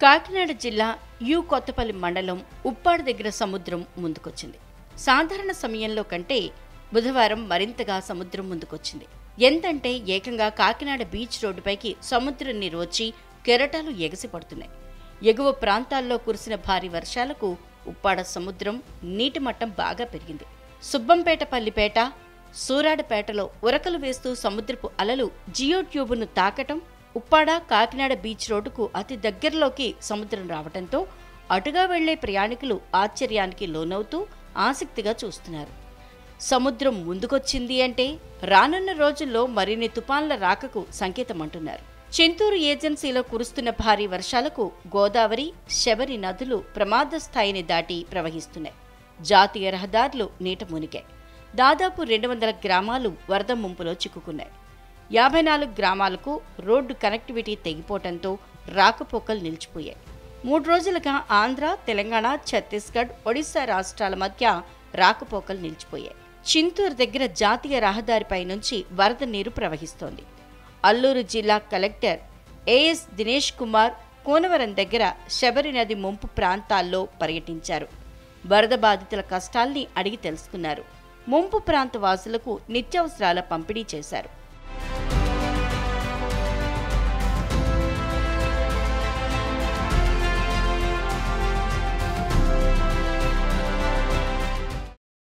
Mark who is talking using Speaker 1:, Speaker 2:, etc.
Speaker 1: కాకినాడ జిల్లా కొత్తపల్లి మండలం ఉప్పాడ దగ్గర సముద్రం ముందుకొచ్చింది. సాధారణ సమయంలో కంటే బుధవారం మరింతగా సముద్రం ముందుకొచ్చింది. ఎంతంటే ఏకంగా కాకినాడ బీచ్ రోడ్డుపైకి సముద్రం నీరు వచ్చి కెరటాలు ఎగసిపడుతున్నాయి. ఎగువ ప్రాంతాల్లో కురిసిన భారీ వర్షాలకు ఉప్పాడ సముద్రం నీటి మట్టం బాగా పెరిగింది. సుబ్బంపేట పల్లిపేట, సూరాడపేటలో ఉరకలు వేస్తూ సముద్రపు అలలు జియో ట్యూబును తాకటం, ఉప్పాడ కాకినాడ బీచ్ రోడ్డుకు అతి దగ్గరలోకి సముద్రం రావడంతో అటుగా వెళ్లే ప్రయాణికులు ఆశ్చర్యానికి లోనవుతూ ఆసక్తిగా చూస్తున్నారు. సముద్రం ముందుకొచ్చింది అంటే రానున్న రోజుల్లో మరిన్ని తుపాన్ల రాకకు సంకేతమంటున్నారు. చింతూరు ఏజెన్సీలో కురుస్తున్న భారీ వర్షాలకు గోదావరి, శబరి నదులు ప్రమాద స్థాయిని దాటి ప్రవహిస్తున్నాయి. జాతీయ రహదారులు నీట మునిగాయి. దాదాపు 200 గ్రామాలు వరద ముంపులో చిక్కుకున్నాయి. 54 గ్రామాలకు రోడ్డు కనెక్టివిటీ తెగిపోవడంతో రాకపోకలు నిలిచిపోయాయి. 3 రోజులుగా ఆంధ్ర, తెలంగాణ, ఛత్తీస్గఢ్, ఒడిశా రాష్ట్రాల మధ్య రాకపోకలు నిలిచిపోయాయి. చింతూరు దగ్గర జాతీయ రహదారిపై నుంచి వరద నీరు ప్రవహిస్తోంది. అల్లూరు జిల్లా కలెక్టర్ ఏఎస్ దినేష్ కుమార్ కోనవరం దగ్గర శబరి నది ముంపు ప్రాంతాల్లో పర్యటించారు. వరద బాధితుల కష్టాల్ని అడిగి తెలుసుకున్నారు. ముంపు ప్రాంత వాసులకు నిత్యావసరాల పంపిణీ చేశారు.